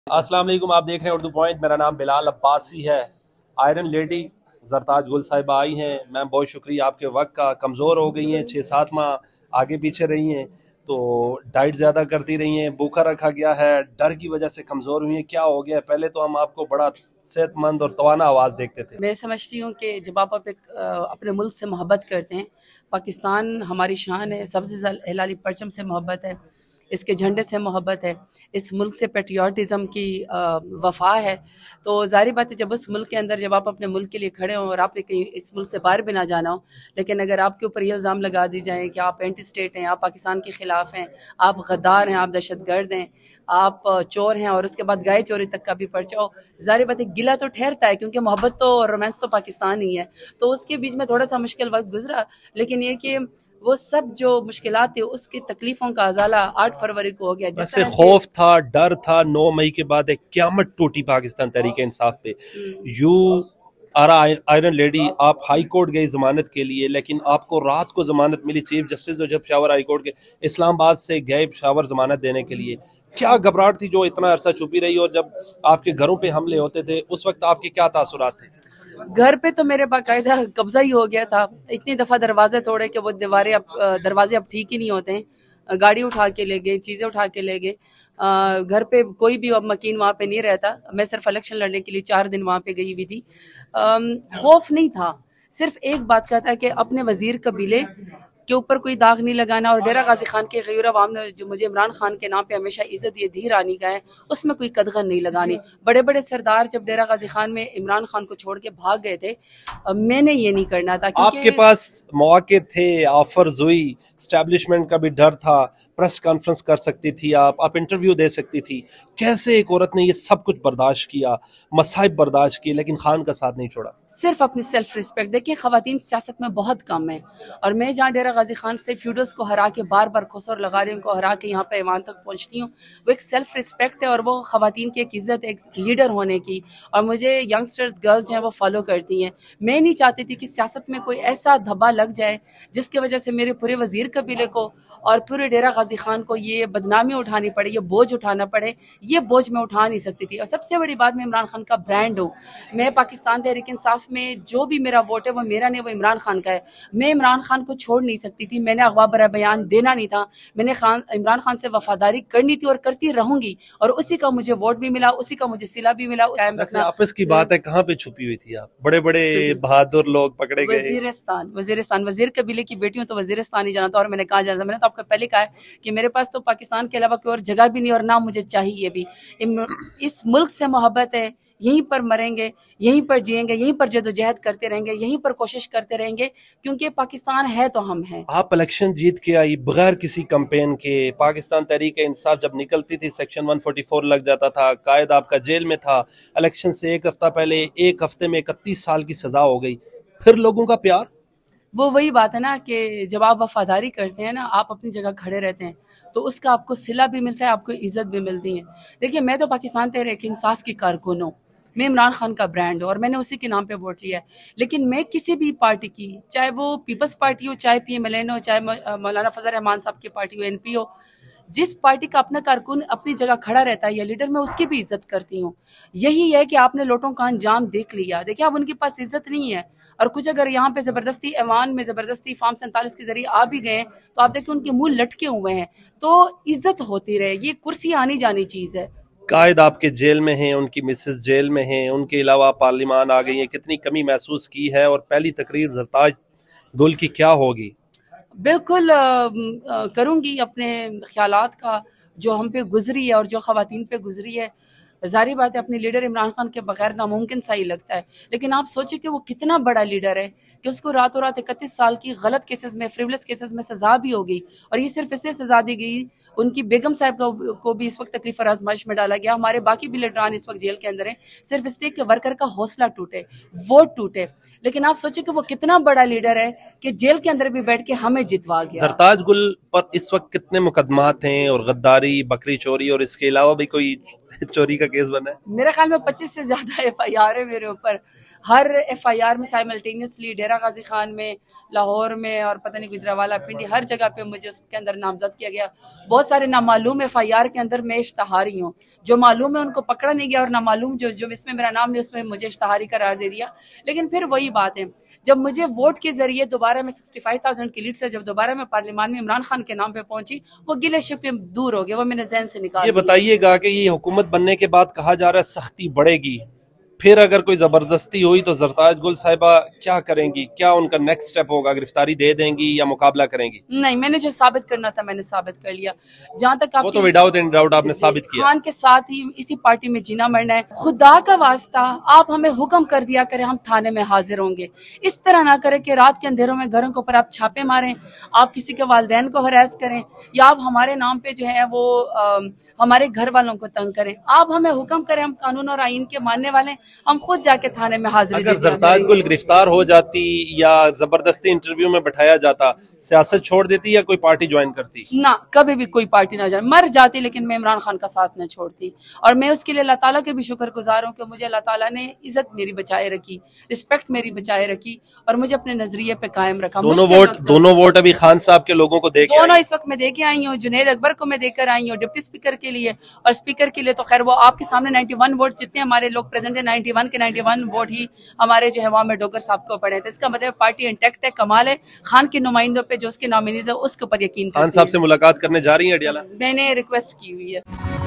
अस्सलाम वालेकुम, आप देख रहे हैं उर्दू पॉइंट। मेरा नाम बिलाल अब्बासी है। आयरन लेडी जरताज गुल साहिबा आई हैं। मैम बहुत शुक्रिया आपके वक्त का। कमज़ोर हो गई हैं, 6-7 माह आगे पीछे रही हैं, तो डाइट ज़्यादा करती रही हैं, भूखा रखा गया है, डर की वजह से कमज़ोर हुई हैं। क्या हो गया? पहले तो हम आपको बड़ा सेहतमंद और तवाना आवाज़ देखते थे। मैं समझती हूँ कि जब आप अपने मुल्क से मोहब्बत करते हैं, पाकिस्तान हमारी शान है, सबसे हिलाली परचम से मोहब्बत है, इसके झंडे से मोहब्बत है, इस मुल्क से पेट्रियाटिज़म की वफा है। तो ज़ाहिर बात है जब उस मुल्क के अंदर जब आप अपने मुल्क के लिए खड़े हों और आपने कहीं इस मुल्क से बाहर भी ना जाना हो, लेकिन अगर आपके ऊपर ये इल्ज़ाम लगा दी जाए कि आप एंटी स्टेट हैं, आप पाकिस्तान के ख़िलाफ़ हैं, आप गद्दार हैं, आप दहशतगर्द हैं, आप चोर हैं, और उसके बाद गाय चोरी तक का भी पर्चा हो, ज़ाहिर बात है गिला तो ठहरता है, क्योंकि मोहब्बत तो और रोमांस तो पाकिस्तान ही है। तो उसके बीच में थोड़ा सा मुश्किल वक्त गुजरा, लेकिन ये कि वो सब जो मुश्किलात थी उसकी तकलीफ़ों का अज़ाला 8 फरवरी को हो गया। जिस वैसे तरह से खौफ था, डर था। 9 मई के बाद एक क़यामत टूटी पाकिस्तान तहरीक इंसाफ पे। यू आरा आयरन लेडी, आप हाई कोर्ट गई जमानत के लिए, लेकिन आपको रात को जमानत मिली। चीफ जस्टिस जो जब पेशावर हाई कोर्ट के इस्लामाबाद से गए पेशावर जमानत देने के लिए, क्या घबराहट थी जो इतना अरसा छुपी रही? और जब आपके घरों पे हमले होते थे उस वक्त आपके क्या तासुरात थे? घर पे तो मेरे बाकायदा कब्जा ही हो गया था। इतनी दफ़ा दरवाजे तोड़े कि वो दरवाजे अब ठीक ही नहीं होते हैं। गाड़ी उठा के ले गए, चीज़ें उठा के ले गए। घर पे कोई भी अब मकीन वहाँ पे नहीं रहता। मैं सिर्फ इलेक्शन लड़ने के लिए 4 दिन वहाँ पे गई हुई थी। खौफ नहीं था, सिर्फ एक बात का था कि अपने वजीर कबीले के ऊपर कोई दाग नहीं लगाना, और डेरा गाजी खान के गैर अवाम ने जो मुझे इमरान खान के नाम पे हमेशा इज्जत ये दी रानी का है, उसमें कोई कदगन नहीं लगानी। बड़े बड़े सरदार जब डेरा गाजी खान में इमरान खान को छोड़ के भाग गए थे, मैंने ये नहीं करना था, आपके क्योंकि पास मौके थे, ऑफर्स हुई, स्टैब्लिशमेंट का भी डर था, प्रेस कॉन्फ्रेंस कर सकती थी, आप इंटरव्यू दे सकती थी। कैसे एक औरत ने ये सब कुछ बर्दाश्त किया, मसाइब बर्दाश्त किए, लेकिन खान का साथ नहीं छोड़ा? सिर्फ अपनी सेल्फ रिस्पेक्ट। देखिए खवातीन सियासत में बहुत कम है, और मैं जहाँ डेरा गाजी खान से फ्यूडल्स को हरा के बार बार खुसर लगा रही हूँ, को हरा के यहाँ पे ऐवान तक पहुँचती हूँ, वो एक सेल्फ रिस्पेक्ट है, और वो खवातीन की एक इज्जत, एक लीडर होने की, और मुझे यंगस्टर्स गर्ल्स जो हैं वो फॉलो करती हैं। मैं नहीं चाहती थी कि सियासत में कोई ऐसा धब्बा लग जाए जिसकी वजह से मेरे पूरे वजीर कबीले को और पूरे डेरा गाजी खान को ये बदनामी उठानी पड़े, ये बोझ उठाना पड़े। ये बोझ मैं उठा नहीं सकती थी। और सबसे बड़ी बात, मैं इमरान खान का ब्रांड हूँ। मैं पाकिस्तान तहरीक इंसाफ में जो भी मेरा वोट है वो मेरा नहीं, वो इमरान खान का है। मैं इमरान खान को छोड़ नहीं सकती थी। मैंने अगवा बरा बयान देना नहीं था। मैंने इमरान खान से वफादारी करनी थी और करती रहूंगी, और उसी का मुझे वोट भी मिला, उसी का मुझे सिला भी मिला। कायम वैसे रखना। आपस की बात है, कहाँ पे छुपी हुई थी आप? बड़े बड़े बहादुर लोग पकड़े गए। वजीरिस्तान वजीर कबीले की बेटी हूँ, तो वजीरिस्तान ही जाना था। और मैंने कहा जाना था, मैंने तो आपको पहले कहा है कि मेरे पास तो पाकिस्तान के अलावा कोई और जगह भी नहीं, और ना मुझे चाहिए भी। इस मुल्क से मोहब्बत है, यहीं पर मरेंगे, यहीं पर जिएंगे, यहीं पर जदोजहद करते रहेंगे, यहीं पर कोशिश करते रहेंगे, क्योंकि पाकिस्तान है तो हम हैं। आप इलेक्शन जीत के आई बगैर किसी कैंपेन के। पाकिस्तान तहरीक इंसाफ जब निकलती थी सेक्शन 144 लग जाता था, कायद आपका जेल में था। इलेक्शन से एक हफ्ता पहले एक हफ्ते में 31 साल की सजा हो गई। फिर लोगों का प्यार। वो वही बात है ना कि जब आप वफादारी करते हैं ना, आप अपनी जगह खड़े रहते हैं, तो उसका आपको सिला भी मिलता है, आपको इज्जत भी मिलती है। देखिए मैं तो पाकिस्तान तहरीक इंसाफ की कारकुन हूँ, मैं इमरान खान का ब्रांड हूँ, और मैंने उसी के नाम पे वोट लिया है। लेकिन मैं किसी भी पार्टी की, चाहे वो पीपल्स पार्टी हो, चाहे PMLN हो, चाहे मौलाना फजल रहमान साहब की पार्टी हो, NP हो, जिस पार्टी का अपना कारकुन अपनी जगह खड़ा रहता है या लीडर, मैं उसकी भी इज्जत करती हूँ। यही है कि आपने लोटों का अंजाम देख लिया। देखिए अब उनके पास इज्जत नहीं है, और कुछ अगर यहाँ पे जबरदस्ती ऐवान में जबरदस्ती फॉर्म 47 के जरिए आ भी गए, तो आप देखिए उनके मुंह लटके हुए हैं। तो इज्जत होती रहे, ये कुर्सी आनी जानी चीज है। कायद आपके जेल में हैं, उनकी मिसेस जेल में हैं, उनके अलावा पार्लिमान आ गई है। कितनी कमी महसूस की है? और पहली तकरीर जरताज गुल की क्या होगी? बिल्कुल करूंगी। अपने ख्यालात का जो हम पे गुजरी है और जो खवातीन पे गुजरी है, जारी बात है अपने लीडर इमरान खान के बगैर नामुमकिन सा ही लगता है। लेकिन आप सोचिए कि वो कितना बड़ा लीडर है कि उसको रातों रात 31 साल की गलत केसेस में, फ्रिवलेस केसेस में सजा भी हो गई, और ये सिर्फ इससे सजा दी गई, उनकी बेगम साहब को भी इस वक्त तकलीफ और आजमाइश में डाला गया। हमारे बाकी भी लीडरान इस वक्त जेल के अंदर हैं, सिर्फ इसलिए कि वर्कर का हौसला टूटे, वोट टूटे। लेकिन आप सोचिए कि वो कितना बड़ा लीडर है कि जेल के अंदर भी बैठ के हमें जितवा गया। जरताज गुल पर इस वक्त कितने मुकदमात हैं? और गद्दारी, बकरी चोरी और इसके अलावा भी कोई चोरी का केस बना है? मेरे ख्याल में 25 से ज्यादा FIR है मेरे ऊपर। ہر ایف آئی آر میں سائملٹینیسلی ڈیرہ غازی خان میں، لاہور میں اور پتہ نہیں گجرانوالہ پنڈی ہر جگہ پہ مجھے اس کے اندر نامزد کیا گیا. بہت سارے نامعلوم ایف آئی آر کے اندر میں اشتہاری ہوں، جو معلوم ہے ان کو پکڑا نہیں گیا، اور نامعلوم جو اس میں میرا نام نہیں اس میں مجھے اشتہاری قرار دے دیا. لیکن پھر وہی بات ہے، جب مجھے ووٹ کے ذریعے دوبارہ میں 65,000 کی لیڈ سے جب دوبارہ میں پارلیمان میں عمران خان کے نام پہ پہنچی، وہ گلے شفے دور ہو گئے، وہ میں نے ذہن سے نکال یہ دیا. بتائیے گا کہ یہ حکومت بننے کے بعد کہا جا رہا ہے سختی بڑھے گی، پھر اگر کوئی زبردستی ہوئی تو زرتاج گل صاحبہ کیا کریں گی؟ کیا ان کا نیکسٹ سٹیپ ہوگا؟ گرفتاری دے دیں گی یا مقابلہ کریں گی؟ نہیں، میں نے جو ثابت کرنا تھا میں نے ثابت کر لیا. جہاں تک آپ وہ تو وداؤٹ اینی ڈاؤٹ آپ نے ثابت کیا. خان کے ساتھ ہی اسی پارٹی میں جینا مرنا ہے. خدا کا واسطہ آپ ہمیں حکم کر دیا کریں ہم تھانے میں حاضر ہوں گے. اس طرح نہ کریں کہ رات کے اندھیروں میں گھروں کے اوپر آپ چھاپے ماریں، آپ کسی کے والدین کو ہراس کریں، یا آپ ہمارے نام پہ جو ہے وہ ہمارے گھر والوں کو تنگ کریں. آپ ہمیں حکم کریں، ہم قانون اور آئین کے ماننے والے، ہم خود جا کے تھانے میں حاضری اگر دے دیا زرتاج کریں گل گے. گرفتار ہو جاتی یا زبردستی انٹرویو میں بٹھایا جاتا، سیاست چھوڑ دیتی یا کوئی پارٹی جوائن کرتی؟ نہ، کبھی بھی کوئی پارٹی نہ جائے، مر جاتی لیکن میں عمران خان کا ساتھ نہ چھوڑتی. اور میں اس کے لیے اللہ تعالیٰ کے بھی شکر گزار ہوں کہ مجھے اللہ تعالیٰ نے عزت میری بچائے رکھی، رسپیکٹ میری بچائے رکھی، اور مجھے اپنے نظریے پہ قائم رکھا. دونوں ووٹ ابھی خان صاحب کے لوگوں کو دے کے دونوں اس وقت میں دے کے آئی ہوں. جنید اکبر کو میں دے کر آئی ہوں ڈپٹی اسپیکر کے لیے، اور اسپیکر کے لیے تو خیر وہ آپ کے سامنے 91 ووٹ جتنے ہمارے لوگ پریزنٹ ہیں، 91 کے 91 ووٹ ہی ہمارے جو ہے وہاں میں ڈوگر صاحب کو پڑے. تو اس کا مطلب پارٹی انٹیکٹ ہے. کمال ہے خان کے نمائندوں پہ جو اس کے نامینیز ہے اس کے اوپر یقین خان کرتی صاحب ہے. سے ملاقات کرنے جا رہی ہیں اڈیالہ؟ میں نے ریکویسٹ کی ہوئی ہے.